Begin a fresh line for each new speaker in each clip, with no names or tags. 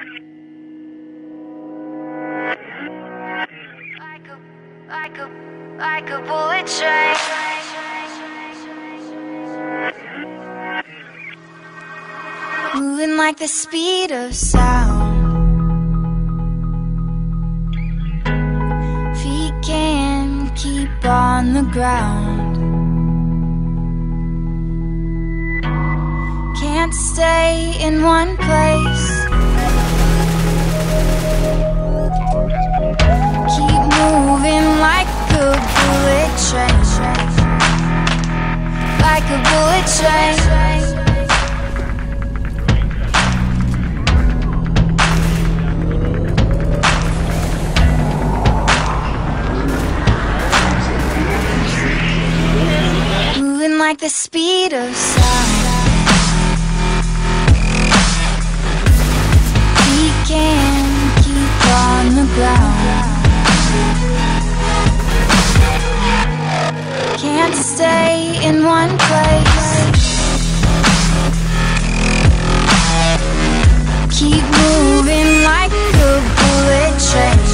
Like a bullet train. Moving like the speed of sound. Feet can't keep on the ground. Can't stay in one place. Keep moving like a bullet train. Like a bullet train. Moving like the speed of sound. We can't keep on the ground. Can't stay in one place. Keep moving like a bullet train.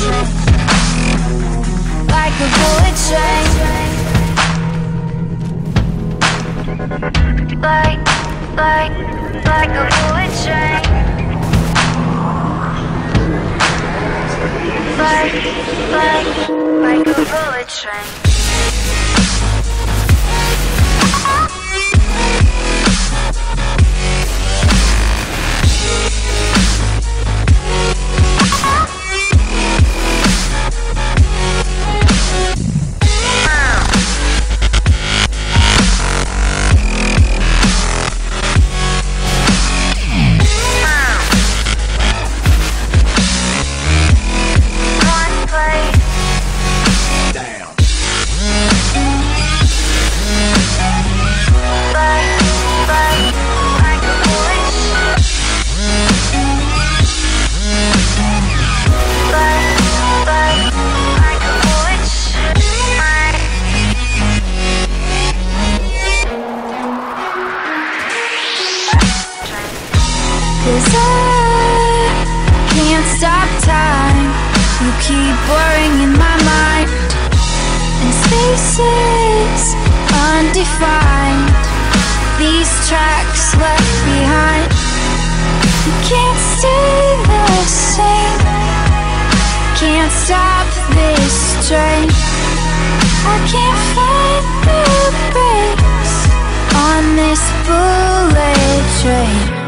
Like a bullet train. Like a bullet train. Like a bullet train. Cause I can't stop time. You keep blurring in my mind, and spaces undefined. These tracks left behind. You can't stay the same. Can't stop this train. I can't find the brakes on this bullet train.